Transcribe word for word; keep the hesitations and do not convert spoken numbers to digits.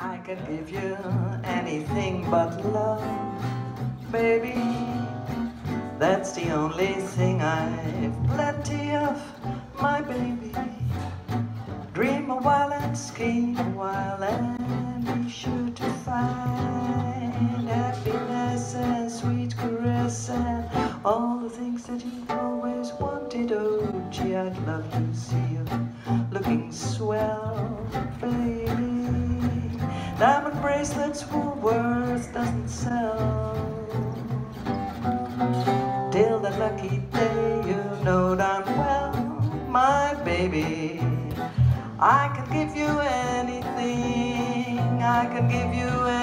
I can give you anything but love, baby. That's the only thing I've plenty of, my baby. Dream a while and scheme a while and be sure to find happiness and sweet caress and all the things that you've always wanted. Oh gee, I'd love to see you looking swell, baby. Diamond bracelets Woolworths doesn't sell. Till the lucky day, you know darn well, my baby, I can give you anything, I can give you